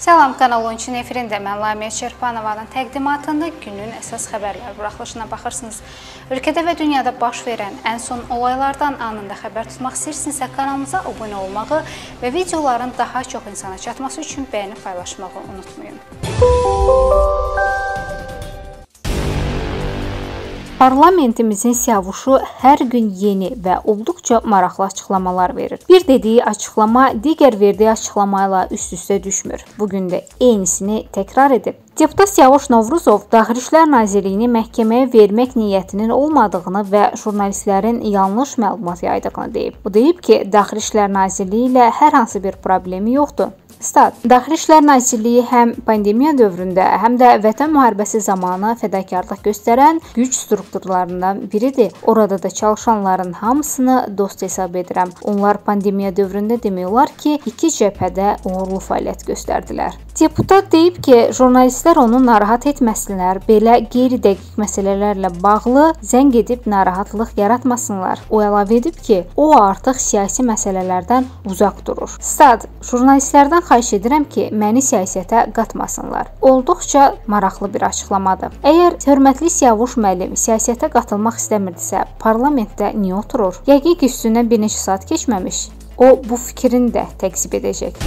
Salam, Kanal 13-ün efirində mən Lamiyə Çerpanovanın təqdimatında günün əsas xəbərləri buraxılışına baxırsınız. Ölkədə və dünyada baş verən ən son olaylardan anında xəbər tutmaq istəyirsinizsə kanalımıza abunə olmağı və videoların daha çox insana çatması üçün bəyənib paylaşmağı unutmayın. Parlamentimizin siyavuşu hər gün yeni və olduqca maraqlı açıqlamalar verir. Bir dediyi açıqlama digər verdiyi açıqlamayla üst-üstə düşmür. Bugün də eynisini təkrar edib. Deputat Siyavuş Novruzov Daxili İşlər Nazirliyini məhkəməyə vermək niyyətinin olmadığını və jurnalistlərin yanlış məlumat yaydığını deyib. O deyib ki, Daxili İşlər Nazirliyi ilə hər hansı bir problemi yoxdur. Stat. Daxili İşlər Nazirliyi həm pandemiya dövründə, həm də Vətən müharibəsi zamanı fədakarlıq göstərən güc strukturlarından biridir. Orada da çalışanların hamısını dost hesab edirəm. Onlar pandemiya dövründə demək olar ki, iki cəbhədə uğurlu fəaliyyət göstərdilər. Deputat deyib ki, jurnalistlər onu narahat etməsinlər, belə qeyri-dəqiq məsələlərlə bağlı zəng edib narahatlıq yaratmasınlar. O əlavə edib ki, o artıq siyasi məsələlərdən uzaq durur. Stat. Jurnalistlərdən xahiş edirəm ki, məni siyasətə qatmasınlar. Olduqca maraqlı bir açıqlamadır. Əgər hörmətli Siyavuş müəllim siyasətə qatılmaq istəmirdisə, parlamentdə niyə oturur? Yəqin ki, üstündən bir neçə saat keçməmiş, o bu fikrini də təkzib edəcək.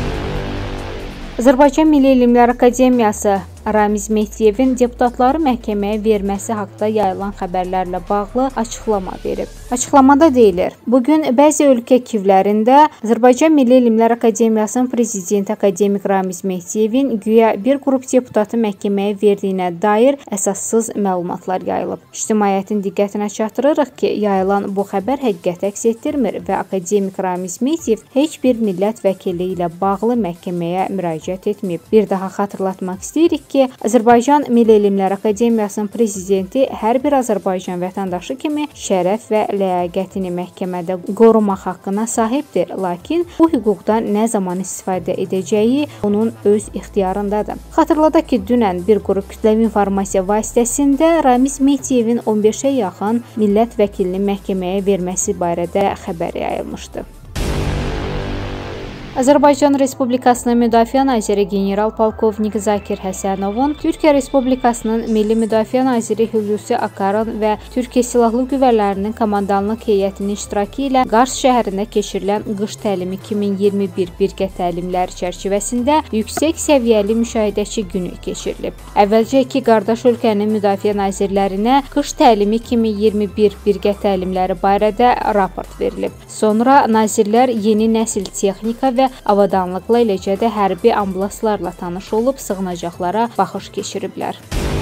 Azərbaycan Milli Elmlər Akademiyası Ramiz Mehdiyevin deputatları məhkəməyə verməsi haqqında yayılan xəbərlərlə bağlı açıqlama verib. Açıqlamada deyilir, bugün bəzi ölkə arxivlərində Azərbaycan Milli Elmlər Akademiyasının prezidenti akademik Ramiz Mehdiyevin güya bir qrup deputatı məhkəməyə verdiyinə dair əsassız məlumatlar yayılıb. İctimaiyyətin diqqətinə çatdırırıq ki, yayılan bu xəbər həqiqəti əks etdirmir və akademik Ramiz Mehdiyev heç bir millət vəkili ilə bağlı məhkəməyə müraciət etməyib. Bir daha xatırlatmaq istəyirik ki, Azərbaycan Milli Elmlər Akademiyasının prezidenti hər bir Azərbaycan vətəndaşı kimi şərəf və ləyaqətini məhkəmədə qorumaq haqqına sahibdir. Lakin bu hüquqdan nə zaman istifadə edəcəyi onun öz ixtiyarındadır. Xatırladaq ki, dünən bir qrup kütləvi informasiya vasitəsində Ramiz Mehdiyevin 15-ə yaxın millət vəkilini məhkəməyə verməsi barədə xəbər yayılmışdı. Azərbaycan Respublikasının Müdafiə Naziri general-polkovnik Zakir Həsənovun Türkiyə Respublikasının Milli Müdafiə Naziri Hulusi Akarın və Türkiyə Silahlı Qüvvələrinin komandanlıq heyətinin iştirakı ilə Qars şəhərində keçirilən qış təlimi 2021 birgə təlimləri çərçivəsində yüksək səviyyəli müşahidəçi günü keçirilib. Əvvəlcə iki qardaş ölkənin müdafiə nazirlərinə qış təlimi 2021 birgə təlimləri barədə raport verilib. Sonra nazirlər yeni nəsil texnika və avadanlıqla, eləcə də hərbi ambulanslarla tanış olub sığınacaqlara baxış keçiriblər.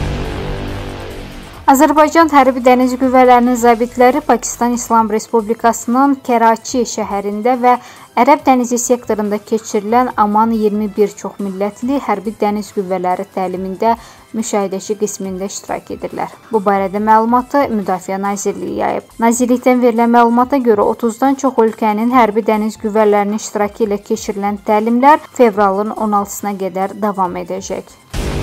Azərbaycan Hərbi Dəniz Qüvvələrinin zabitləri Pakistan İslam Respublikasının Kəraçi şəhərində və Ərəb dənizi sektorunda keçirilən Aman 21 çoxmillətli hərbi dəniz qüvvələri təlimində müşahidəçi qismində iştirak edirlər. Bu barədə məlumatı Müdafiə Nazirliyi yayıb. Nazirlikdən verilən məlumata görə 30-dan çox ölkənin hərbi dəniz qüvvələrinin iştirakı ilə keçirilən təlimlər fevralın 16-sına qədər davam edəcək.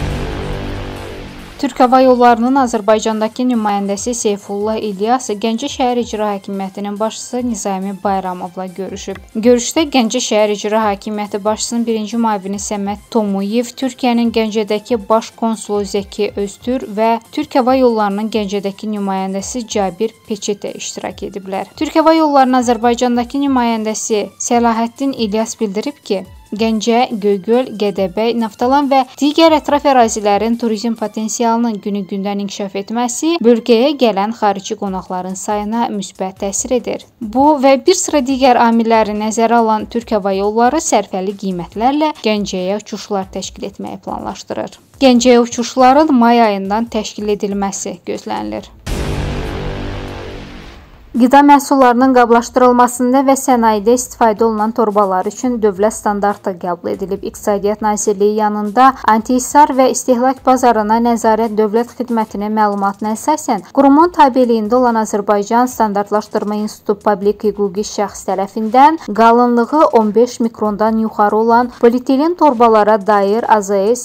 Türk Hava Yollarının Azərbaycandakı nümayəndəsi Seyfullah İlyas Gəncə şəhər icra hakimiyyətinin başçısı Nizami Bayramovla görüşüb. Görüşdə Gəncə şəhər icra hakimiyyəti başçısının birinci müavini Səməd Tomuyev, Türkiyənin Gəncədəki baş konsulu Zəki Öztür və Türk Hava Yollarının Gəncədəki nümayəndəsi Cabir Peçetə iştirak ediblər. Türk Hava Yollarının Azərbaycandakı nümayəndəsi Səlahəddin İlyas bildirib ki, Gəncə, Göygöl, Gədəbəy, Naftalan və digər ətraf ərazilərin turizm potensialının günü-gündən inkişaf etməsi bölgəyə gələn xarici qonaqların sayına müsbət təsir edir. Bu və bir sıra digər amilləri nəzərə alan Türk Hava Yolları sərfəli qiymətlərlə Gəncəyə uçuşlar təşkil etməyi planlaşdırır. Gəncəyə uçuşların may ayından təşkil edilməsi gözlənilir. Qida məhsullarının qablaşdırılmasında və sənayedə istifadə olunan torbalar üçün dövlət standartı qəbul edilib. İqtisadiyyat Nazirliyi yanında Anti-İsar və İstehlak Bazarına Nəzarət Dövlət Xidmətinin məlumatına əsasən, qurumun tabeliyində olan Azərbaycan Standartlaşdırma İnstitutu publik hüquqi şəxs tərəfindən qalınlığı 15 mikrondan yuxarı olan polietilen torbalara dair AZS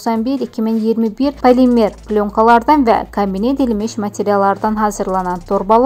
891-2021 polimer plyonkalardan və kombinə edilmiş materiallardan hazırlanan torbalar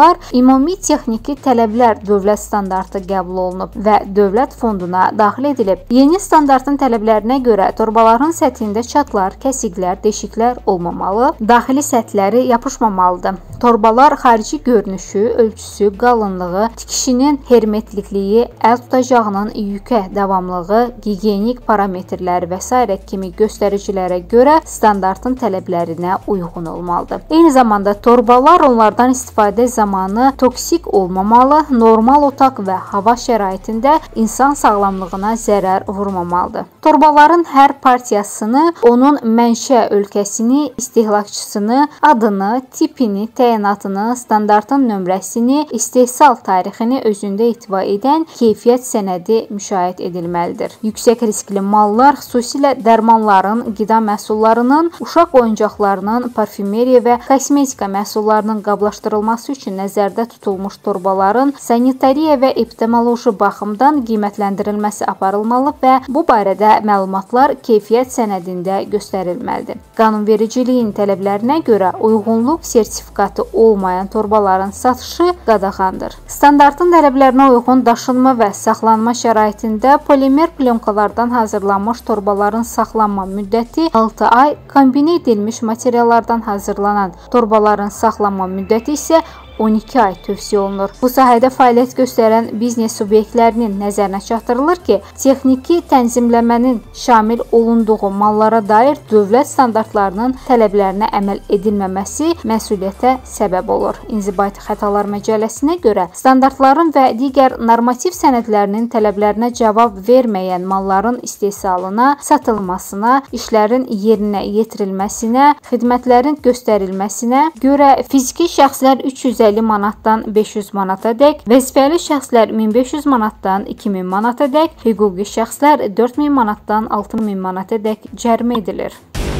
ümumi texniki tələblər dövlət standartı qəbul olunub və dövlət fonduna daxil edilib. Yeni standartın tələblərinə görə torbaların səthində çatlar, kəsiklər, deşiklər olmamalı, daxili səthləri yapışmamalıdır. Torbalar xarici görünüşü, ölçüsü, qalınlığı, tikişinin hermetlikliyi, əl tutacağının yükə davamlığı, gigiyenik parametrləri və s. kimi göstəricilərə görə standartın tələblərinə uyğun olmalıdır. Eyni zamanda torbalar onlardan istifadə zamanı toksik olmamalı, normal otaq və hava şəraitində insan sağlamlığına zərər vurmamalıdır. Torbaların hər partiyasını, onun mənşə ölkəsini, istehlakçısını, adını, tipini, təyinatını, standartın nömrəsini, istehsal tarixini özündə ihtiva edən keyfiyyət sənədi müşahidə edilməlidir. Yüksək riskli mallar, xüsusilə dərmanların, qida məhsullarının, uşaq oyuncaqlarının, parfümeriya və kosmetika məhsullarının qablaşdırılması üçün nəzərdə tutulmuş torbaların sanitariya və epidemioloji baxımdan qiymətləndirilməsi aparılmalı və bu barədə məlumatlar keyfiyyət sənədində göstərilməlidir. Qanunvericiliyin tələblərinə görə uyğunluq sertifikatı olmayan torbaların satışı qadağandır. Standartın tələblərinə uyğun daşınma və saxlanma şəraitində polimer plyonkalardan hazırlanmış torbaların saxlanma müddəti 6 ay, kombinə edilmiş materiallardan hazırlanan torbaların saxlanma müddəti isə 12 ay tövsiyə olunur. Bu sahədə fəaliyyət göstərən biznes subyektlərinin nəzərinə çatdırılır ki, texniki tənzimləmənin şamil olunduğu mallara dair dövlət standartlarının tələblərinə əməl edilməməsi məsuliyyətə səbəb olur. İnzibati Xətalar Məcəlləsinə görə standartların və digər normativ sənədlərinin tələblərinə cavab verməyən malların istehsalına, satılmasına, işlərin yerinə yetirilməsinə, xidmətlərin göstərilməsinə görə fiziki şəxslər 350 manatdan 500 manatadək, vəzifəli şəxslər 1500 manatdan 2000 manatadək, hüquqi şəxslər 4000 manatdan 6000 manatadək cərimə edilir.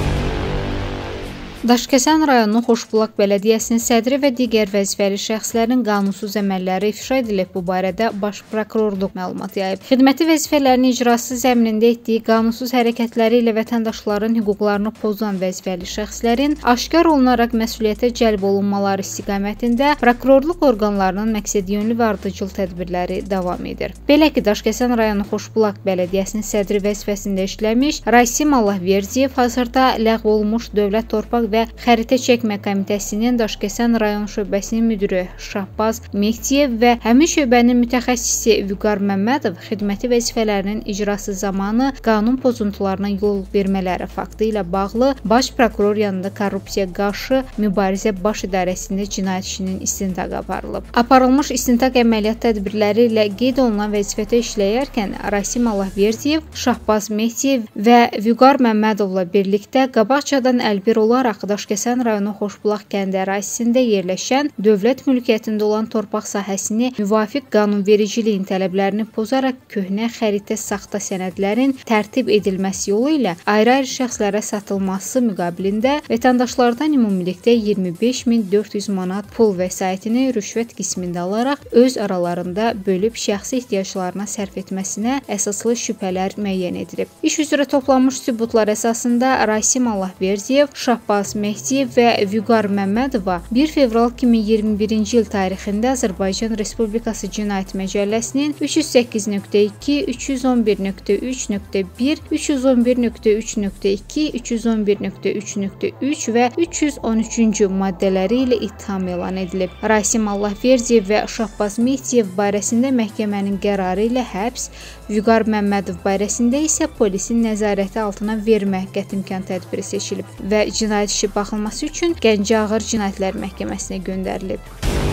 Daşkəsən rayonu Xoşbulaq Bələdiyyəsinin sədri və digər vəzifəli şəxslərin qanunsuz əməlləri ifşa edilib. Bu barədə Baş Prokurorluq məlumat yayıb. Xidməti vəzifələrinin icrası zəminində etdiyi qanunsuz hərəkətləri ilə vətəndaşların hüquqlarını pozan vəzifəli şəxslərin aşkar olunaraq məsuliyyətə cəlb olunmaları istiqamətində prokurorluq orqanlarının məqsədyönlü və ardıcıl tədbirləri davam edir. Belə ki, Daşkəsən rayonu Xoşbulaq Bələdiyyəsinin sədri vəzifəsində işləmiş Rasim Allahverdiyev hazırda ləğv olunmuş Dövlət Torpaq və Xəritə Çəkmə Komitəsinin Daşkəsən rayon şöbəsinin müdiri Şahbaz Mehdiyev və həmin şöbənin mütəxəssisi Vüqar Məmmədov xidməti vəzifələrinin icrası zamanı qanun pozuntularına yol vermələri faktı ilə bağlı Baş Prokuror yanında Korrupsiya qarşı mübarizə baş idarəsində cinayət işinin istintaqı aparılıb. Aparılmış istintaq əməliyyat tədbirləri ilə qeyd olunan vəzifədə işləyərkən Rasim Allahverdiyev, Şahbaz Mehdiyev və Vüqar Məmmədovla birlikdə qabaqcadan əlbir olaraq Daşkəsən rayonu Xoşbulaq kəndi ərazisində yerləşən dövlət mülkiyyətində olan torpaq sahəsini müvafiq qanunvericiliyin tələblərini pozaraq köhnə xəritə saxta sənədlərin tərtib edilməsi yolu ilə ayrı-ayrı şəxslərə satılması müqabilində vətəndaşlardan ümumilikdə 25400 manat pul vəsaitini rüşvət qismində alaraq öz aralarında bölüb şəxsi ehtiyaclarına sərf etməsinə əsaslı şübhələr müəyyən edilib. İş üzrə toplanmış sübutlar əsasında Rasim Allahverdiyev, Şahbaz Mehdiyev və Vüqar Məmmədova 1 fevral 2021-ci il tarixində Azərbaycan Respublikası Cinayət Məcəlləsinin 308.2, 311.3.1, 311.3.2, 311.3.3 və 313-cü maddələri ilə ittiham elan edilib. Rasim Allahverdiyev və Şahbaz Mehdiyev barəsində məhkəmənin qərarı ilə həbs, Vüqar Məmmədov barəsində isə polisin nəzarəti altına vermə qətimkan tədbiri seçilib və cinayət işi baxılması üçün Gəncə Ağır Cinayətlər Məhkəməsinə göndərilib.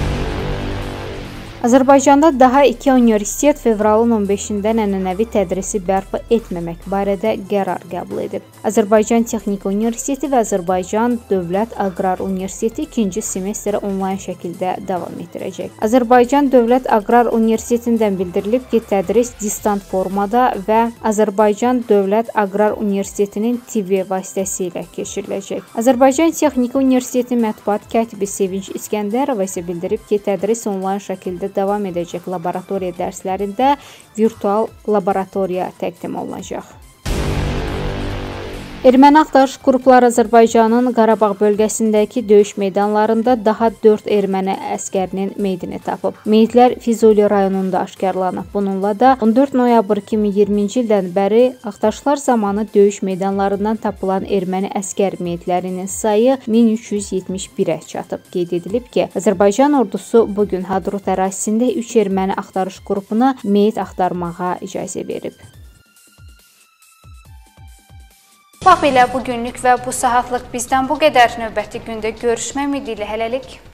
Azərbaycanda daha 2 universitet fevralın 15-dən ənənəvi tədrisi bərpa etməmək barədə qərar qəbul edib. Azərbaycan Texniki Universiteti və Azərbaycan Dövlət Aqrar Universiteti 2-ci semestri onlayn şəkildə davam etdirəcək. Azərbaycan Dövlət Aqrar Universitetindən bildirilib ki, tədris distant formada və Azərbaycan Dövlət Aqrar Universitetinin TV vasitəsilə keçiriləcək. Azərbaycan Texniki Universiteti mətbuat katibi Sevinç İskəndərova isə bildirib ki, tədris onlayn şəkildə davam edəcək, laboratoriya dərslərində virtual laboratoriya təqdim olunacaq. Erməni axtarış qrupları Azərbaycanın Qarabağ bölgəsindəki döyüş meydanlarında daha 4 erməni əskərinin meyidini tapıb. Meyidlər Füzuli rayonunda aşkarlanıb. Bununla da 14 noyabr 2020-ci ildən bəri axtarışlar zamanı döyüş meydanlarından tapılan erməni əskər meyidlərinin sayı 1371-ə çatıb. Qeyd edilib ki, Azərbaycan ordusu bu gün Hadrut ərazisində 3 erməni axtarış qrupuna meyid axtarmağa icazə verib. Bax belə bugünlük və bu saatlıq bizdən bu qədər. Növbəti gündə görüşmək ümidi ilə hələlik.